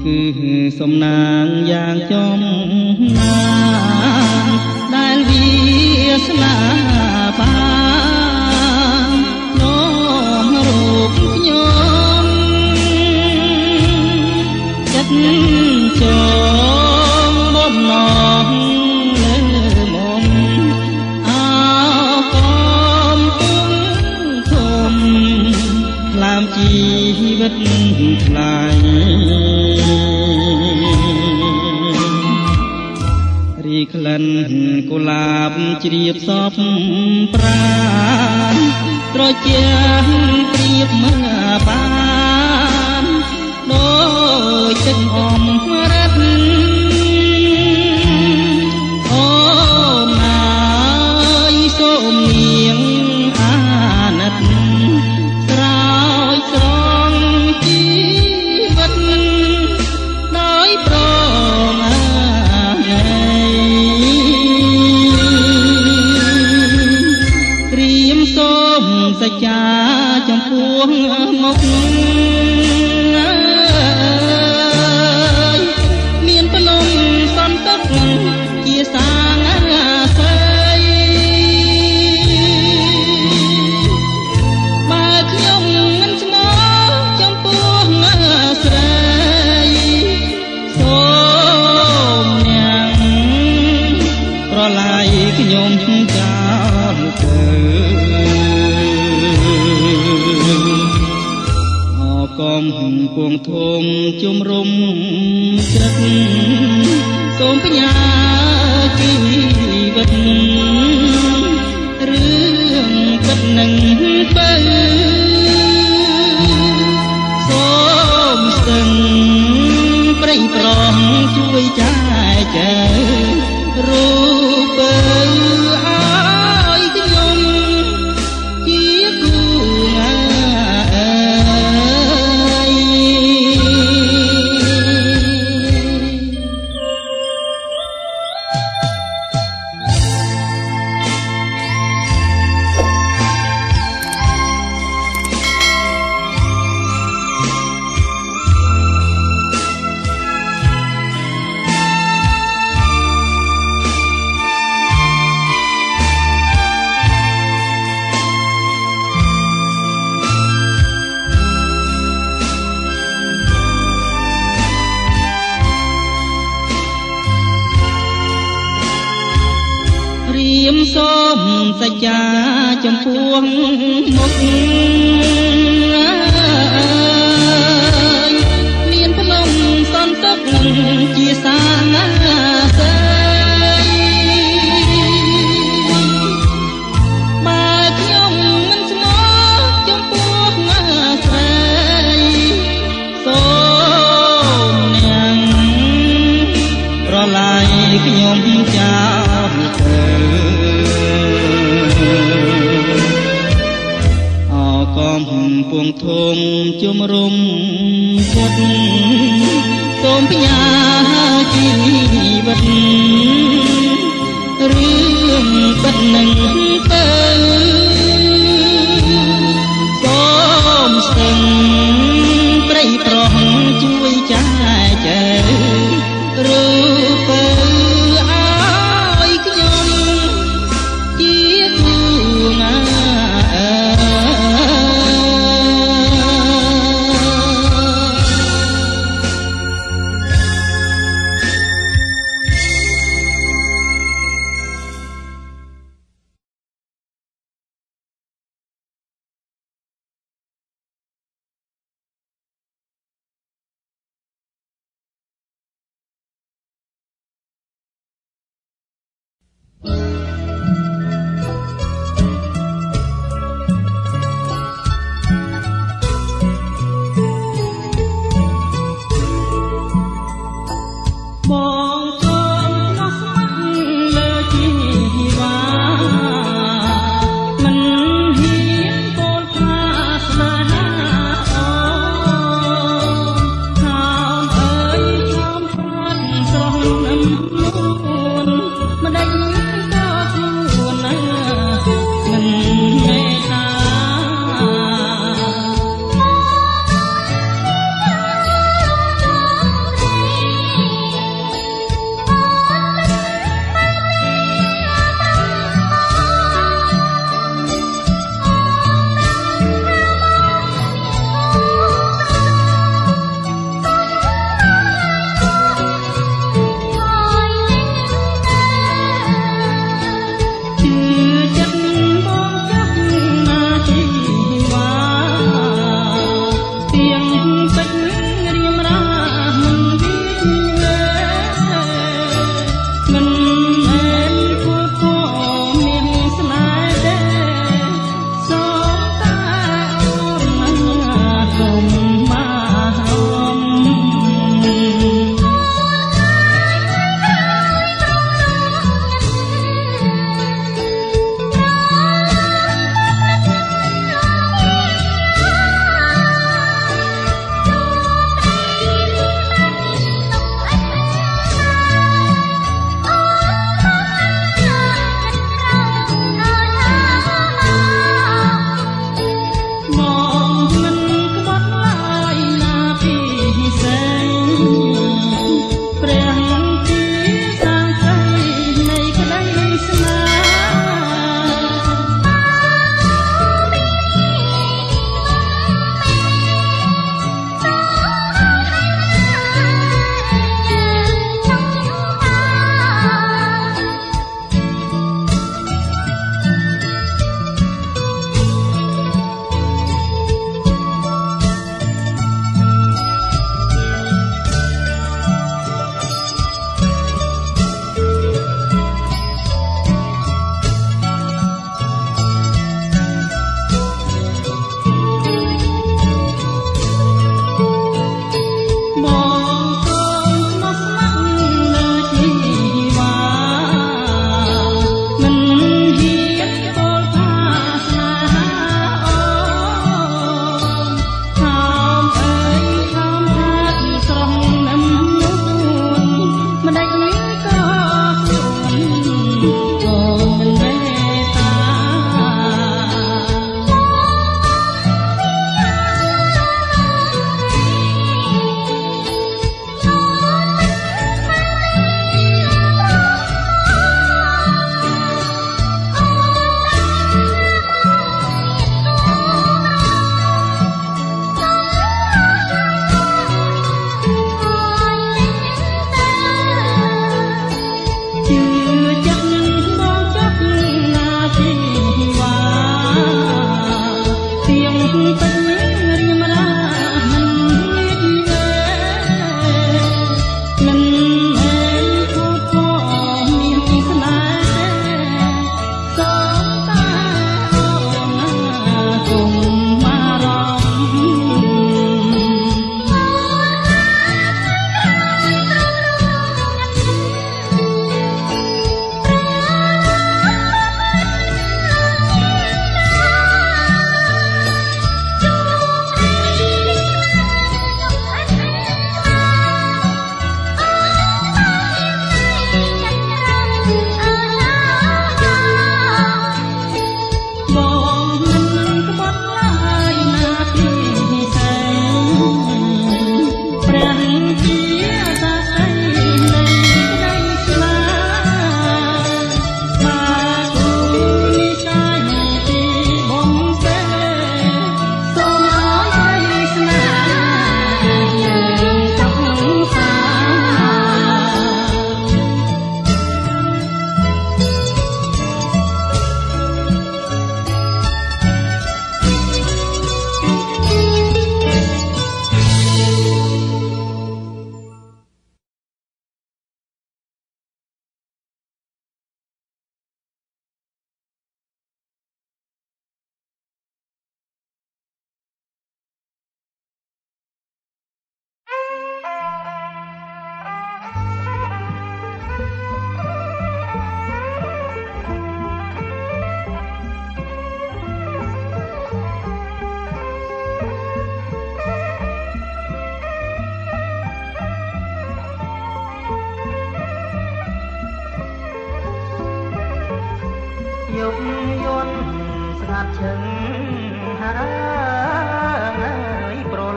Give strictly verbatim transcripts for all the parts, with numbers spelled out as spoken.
គឺសំណាងយ៉ាងចំណានដែលវាស្នាបាននោមរូបខ្ញុំចិត្តចងបំណងលើមុំអោកំពុងធំខ្លាមជីវិតថ្លៃរីក្លិនកុលាបជ្រាបសពប្រាណត្រជាព្រៀបមើបានដូចទឹកអមរ៉ាត់អូនណាយសូមនាងអាណិតស្រោចស្រង់ជីវិតដោយប្រងសច្ចាចំពោះមុខមានភ្នំសន្តិកជាសាងអាស័យបើខ្ញុំមិនស្មោះចំពោះស្រីសូមនាងប្រឡាយខ្ញុំចោលទៅកំពុងធំជំរុំចិត្តសូមបញ្ញាជីវិតរឿងពិតនឹងទៅសូមស្ទឹងប្រេងប្រងជួយចែកចែករូបឲ្យខ្ញុំជាគូសូមសច្ចាចំពោះមុខមានភ្នំសន្តិកជាសាងអាស័យបើខ្ញុំមិនស្មោះចំពោះស្រីសូមនាងប្រឡាយខ្ញុំចោលទៅកំពុងធំជំរុំចិត្តសូមបញ្ញាជីវិតរឿងពិតនឹងទៅសូមស្ទឹងប្រៃប្រោះជួយចែកចែករូបឲ្យខ្ញុំជាគូងាម្ដេចក៏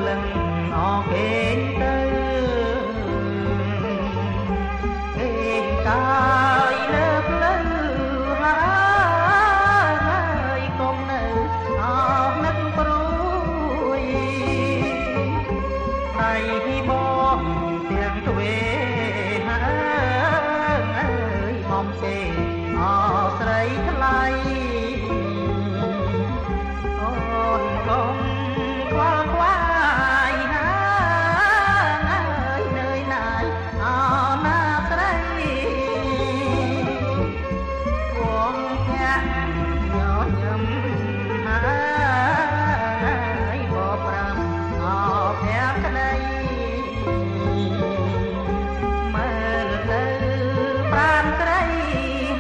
លឹងអស់គេងទៅគេងកាយលើផ្លូវហើយកុំនៅអស់នឹកព្រួយដៃបងទាំងទ្វេហើយបំពេអស្រីថ្លៃអូនកុំខ្វល់ខ្វាយហើយនឿយណាយអណាស្រីវងភ័ក្រញញឹមហើយបបប្រាំអភ័ក្រក្តីមើលទៅប្រានត្រីហ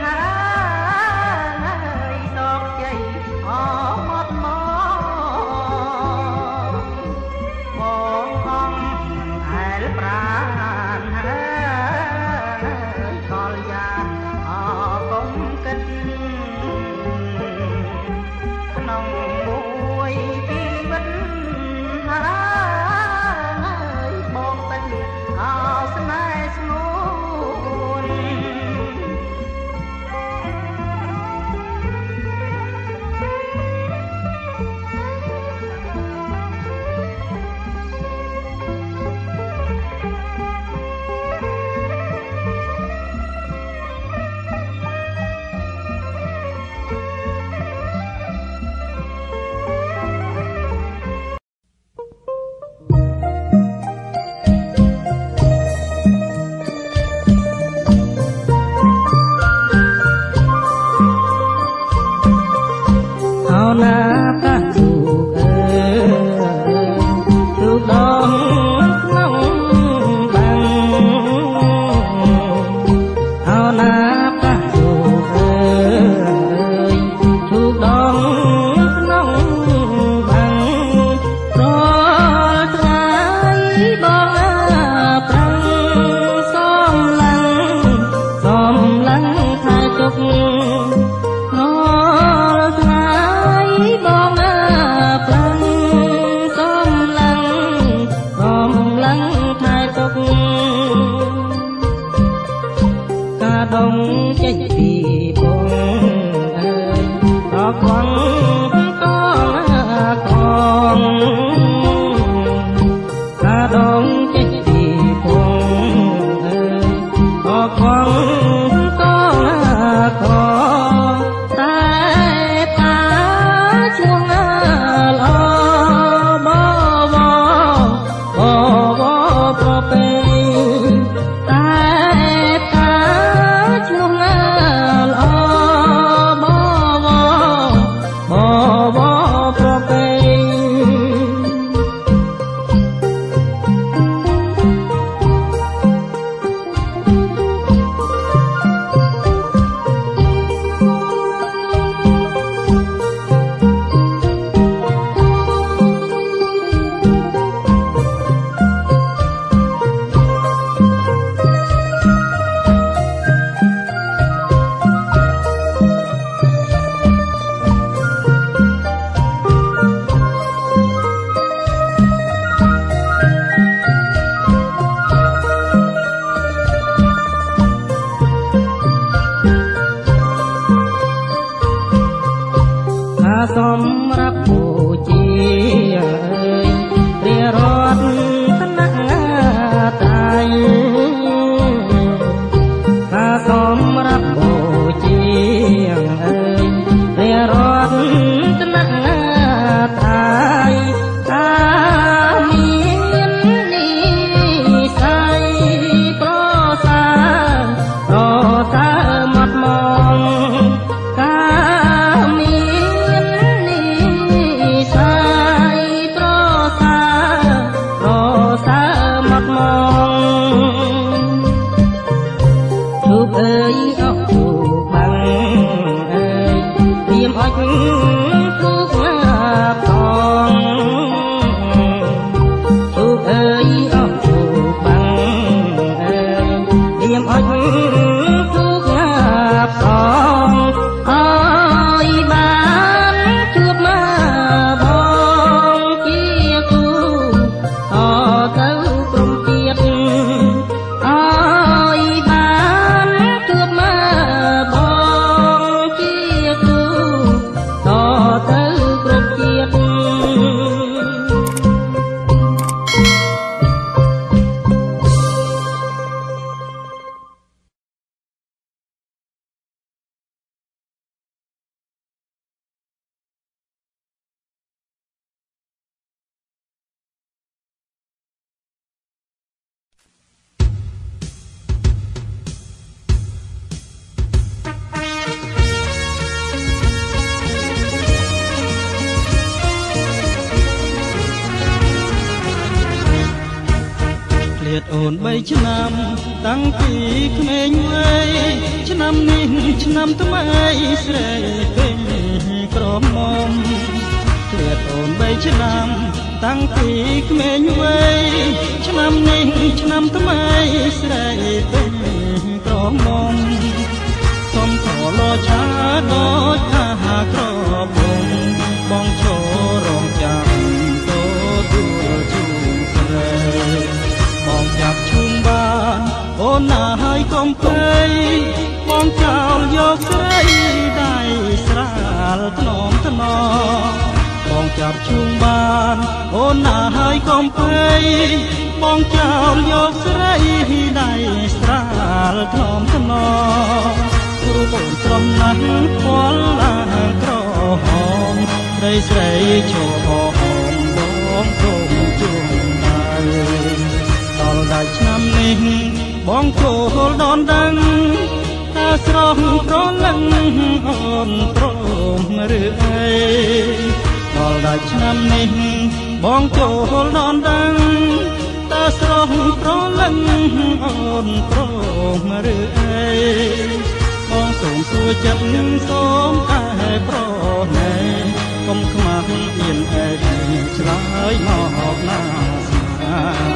ធាតអូនបីឆ្នាំតាំងពីក្មេងវ័យឆ្នាំនេះឆ្នាំថ្មីស្រីពេញក្រមុំធាតអូនបីឆ្នាំតាំងពីក្មេងវ័យឆ្នាំនេះឆ្នាំថ្មីស្រីពេញក្រមុំសុំខលឆាដូចថាក្រមុំបងឈររងចាំតូទួលជូនស្រីបងចាប់ឈុំបានអូនណាហើយកុំភ្លេចបងចោលយកស្រីដៃស្រាលថ្នមថ្នមបងចាប់ឈុំបានអូនណាហើយកុំភ្លេចបងចោលយកស្រីដៃស្រាលថ្នមថ្នមគ្រូបងស្រំណាស់ខ្វល់ឡាក្រហមស្រីស្រីឈរហមបងសូមជួងដៃដល់ដាច់ឆ្នាំនេះបងចូលដនដឹងតាស្រស់ប្រលឹងអូនព្រមឬអីដល់ដាច់ឆ្នាំនេះបងចូលដនដឹងតាស្រស់ប្រលឹងអូនព្រមឬអីបងសូមសួរចិត្តសូមកែប្រណីកុំខ្មាស់អៀនអែកឆ្លើយមកណាស្មា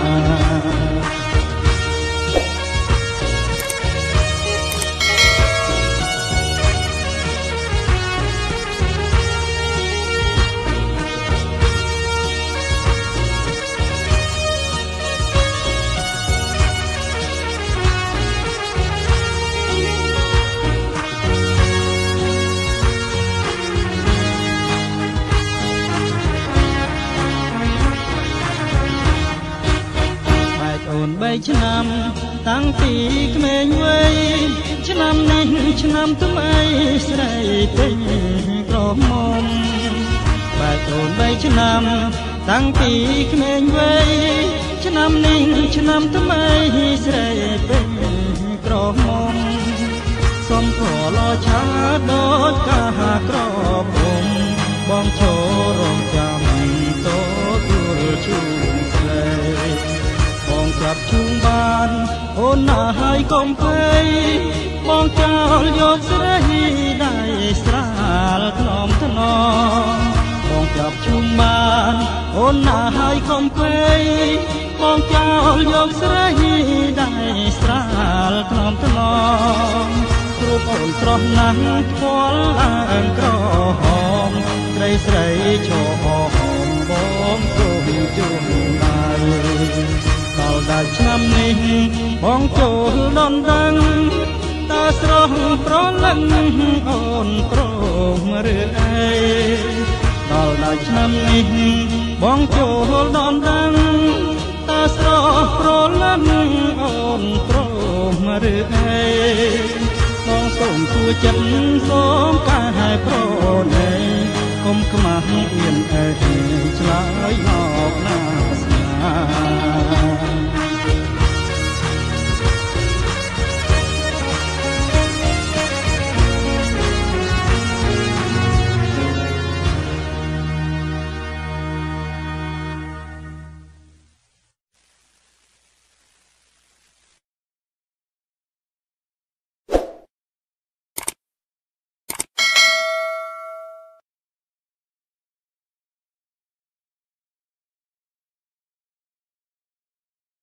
បីឆ្នាំតាំងពីក្មេងវ័យឆ្នាំនេះឆ្នាំថ្មីស្រីពេញក្រមុំបែកអូនបីឆ្នាំតាំងពីក្មេងវ័យឆ្នាំនេះឆ្នាំថ្មីស្រីពេញក្រមុំសុំខលឆាដូចកាក្រមុំបងឈររងចាំតូទួលជូនស្រីបងចាប់ជុំបានអូនណាហើយកុំភ្លេចបងចោលយកស្រីដៃស្រាលថ្នមថ្នមបងចាប់ជុំបានអូនណាហើយកុំភ្លេចបងចោលយកស្រីដៃស្រាលថ្នមថ្នមគ្រូអូនស្រស់ណាស់ខ្វល់ឡើងក្រហមស្រីស្រីឈរហមបងគុំជុំដៃដល់ដាច់ឆ្នាំនេះបងចូលដនដឹងតាស្រស់ប្រលឹងអូនព្រមឬអីដល់ដាច់ឆ្នាំនេះបងចូលដនដឹងតាស្រស់ប្រលឹងអូនព្រមឬអីបងសូមជួយចិត្តសូមកែប្រណីកុំខ្មាស់អៀនអេឆ្លើយមកណា